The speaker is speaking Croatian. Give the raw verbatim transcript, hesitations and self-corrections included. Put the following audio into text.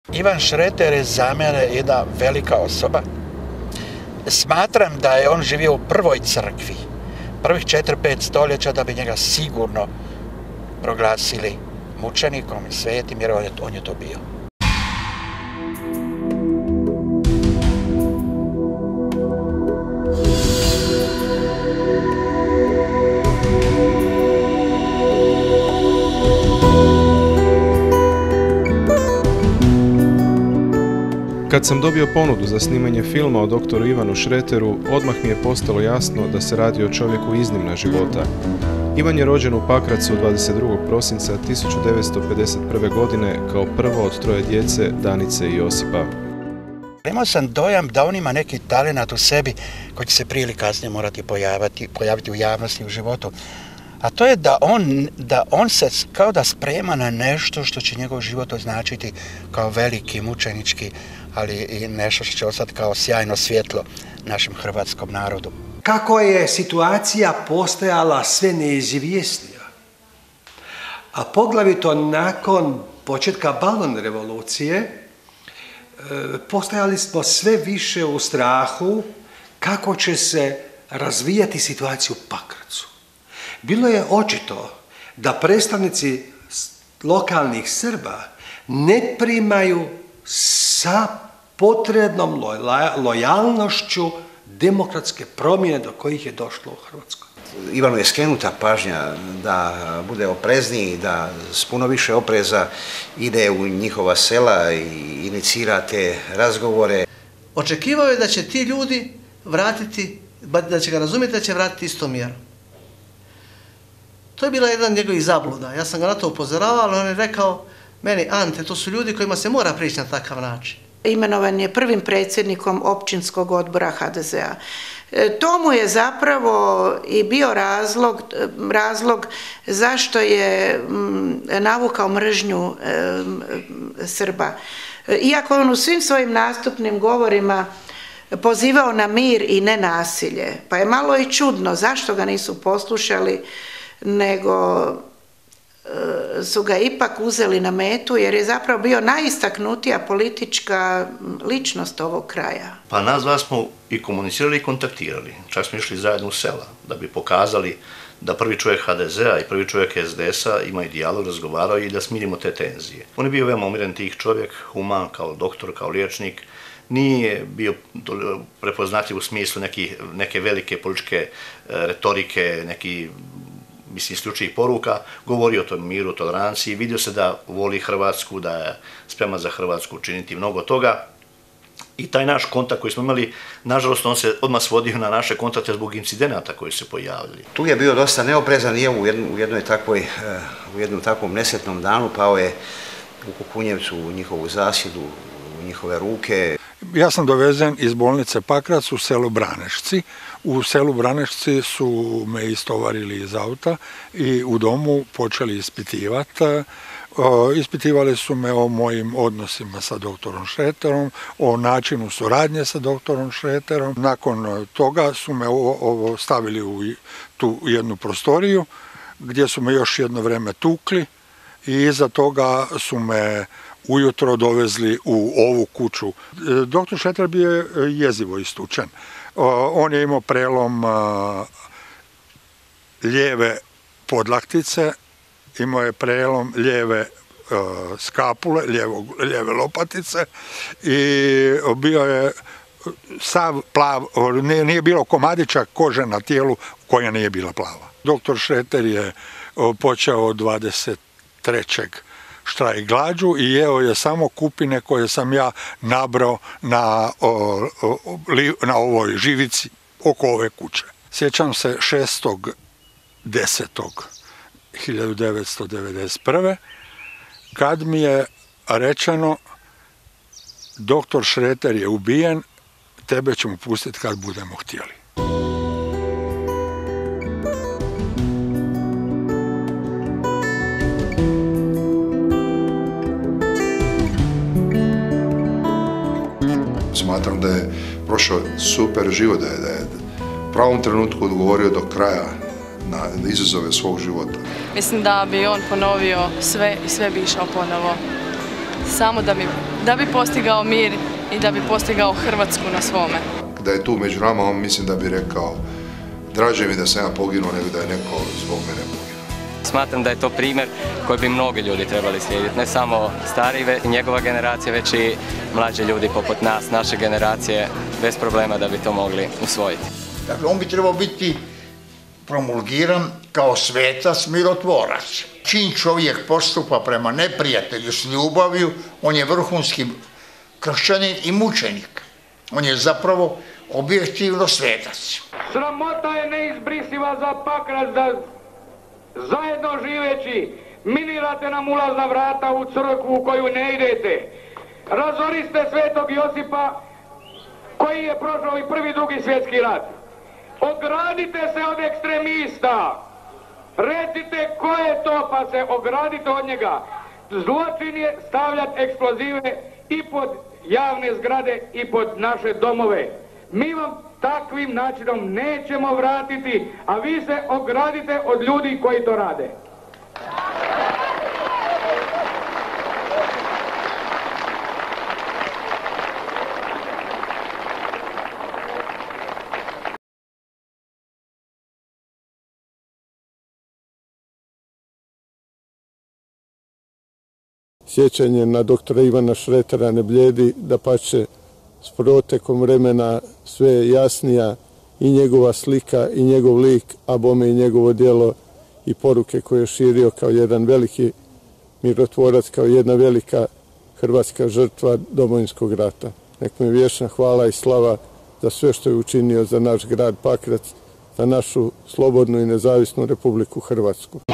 Ivan Šreter je za mene jedna velika osoba. Smatram da je on živio u prvoj crkvi, prvih četiri pet stoljeća, da bi njega sigurno proglasili mučenikom i svetim, jer on je to bio. Kad sam dobio ponudu za snimanje filma o doktoru Ivanu Šreteru, odmah mi je postalo jasno da se radi o čovjeku iznimna života. Ivan je rođen u Pakracu dvadeset drugog prosinca tisuću devetsto pedeset prve. godine kao prvo od troje djece Danice i Josipa. Imao sam dojam da on ima neki talenat u sebi koji će se prije ili kasnije morati pojaviti, pojaviti u javnosti, u životu. A to je da on, da on se kao da sprema na nešto što će njegov život označiti kao veliki, mučenički, ali i nešto što će ostati kao sjajno svjetlo našem hrvatskom narodu. Kako je situacija postajala sve neizvjesnija, a poglavito nakon početka balon revolucije, postajali smo sve više u strahu kako će se razvijati situacija u Pakracu. Bilo je očito da predstavnici lokalnih Srba ne primaju sa potrebnom lojalnošću demokratske promjene do kojih je došlo u Hrvatskoj. Ivanu je skrenuta pažnja da bude oprezniji, da s puno više opreza ide u njihova sela i inicira te razgovore. Očekivao je da će ti ljudi vratiti, da će ga razumjeti da će vratiti istom mjerom. To je bila jedan njegovih zabluda. Ja sam ga na to upozoravao, ali on je rekao meni, Ante, to su ljudi kojima se mora prići na takav način. Imenovan je prvim predsjednikom općinskog odbora ha de zea. To mu je zapravo i bio razlog, razlog zašto je navukao mržnju Srba. Iako on u svim svojim nastupnim govorima pozivao na mir i nenasilje, pa je malo i čudno zašto ga nisu poslušali, nego su ga ipak uzeli na metu, jer je zapravo bio najistaknutija politička ličnost ovog kraja. Pa nas dva smo i komunicirali i kontaktirali. Čak smo išli zajedno u sela da bi pokazali da prvi čovjek ha de zea i prvi čovjek es de esa imaju dijalog, razgovaraju i da smirimo te tenzije. On je bio veoma umiren tih čovjek, human kao doktor, kao liječnik. Nije bio prepoznatljiv u smislu neki, neke velike političke retorike, neki mislim, isključivih poruka, govori o tom miru, toleranciji, vidio se da voli Hrvatsku, da je spreman za Hrvatsku učiniti mnogo toga. I taj naš kontakt koji smo imali, nažalost, on se odmah svodio na naše kontakte zbog incidenata koji se pojavili. Tu je bio dosta neoprezan i u, jedno, u, jednoj takvoj, u jednom takvom nesretnom danu pao je u Kukunjevcu u njihovu zasjedu, u njihove ruke. Ja sam dovezen iz bolnice Pakrac u selu Branešci. U selu Branešci su me istovarili iz auta i u domu počeli ispitivati. Ispitivali su me o mojim odnosima sa doktorom Šreterom, o načinu suradnje sa doktorom Šreterom. Nakon toga su me ovo stavili u tu jednu prostoriju gdje su me još jedno vrijeme tukli i iza toga su me ujutro dovezli u ovu kuću. Doktor Šreter bio je jezivo istučen. On je imao prelom lijeve podlaktice, imao je prelom lijeve skapule, lijeve lopatice i bio je sav plav, nije bilo komadića kože na tijelu koja nije bila plava. Doktor Šreter je počeo dvadeset trećeg štrajk glađu i jeo je samo kupine koje sam ja nabrao na, o, o, na ovoj živici oko ove kuće. Sjećam se šestog desetog hiljadu devetsto devedeset prve. kad mi je rečeno doktor Šreter je ubijen, tebe ćemo pustiti kad budemo htjeli. Smatram da je prošao super život, da je, da je u pravom trenutku odgovorio do kraja na izazove svog života. Mislim da bi on ponovio sve i sve bi išao ponovo. samo da bi, da bi postigao mir i da bi postigao Hrvatsku na svome. Da je tu među nama, on mislim da bi rekao draže mi da sam ja poginuo nego da je neko zbog mene poginuo. Smatram da je to primjer koji bi mnogi ljudi trebali slijediti, ne samo stari njegova generacija, već i mlađi ljudi poput nas, naše generacije, bez problema da bi to mogli usvojiti. Dakle, on bi trebao biti promulgiran kao svetac, mirotvorac. Čim čovjek postupa prema neprijatelju s ljubavlju, on je vrhunski kršćanin i mučenik. On je zapravo objektivno svetac. Sramota je neizbrisiva za Pakrac da zajedno živeći minirate nam ulazna vrata u crkvu u koju ne idete. Razoriste svetog Josipa koji je prošao i prvi drugi svjetski rat. Ogradite se od ekstremista. Recite ko je to pa se ogradite od njega. Zločin je stavljati eksplozive i pod javne zgrade i pod naše domove. Mi vam takvim načinom nećemo vratiti, a vi se ogradite od ljudi koji to rade. Sjećanje na doktora Ivana Šretera ne blijedi, dapače s protekom vremena sve je jasnija i njegova slika i njegov lik, a bome i njegovo djelo i poruke koje je širio kao jedan veliki mirotvorac, kao jedna velika hrvatska žrtva Domovinskog rata. Nek mu je vječna hvala i slava za sve što je učinio za naš grad Pakrac, za našu slobodnu i nezavisnu Republiku Hrvatsku.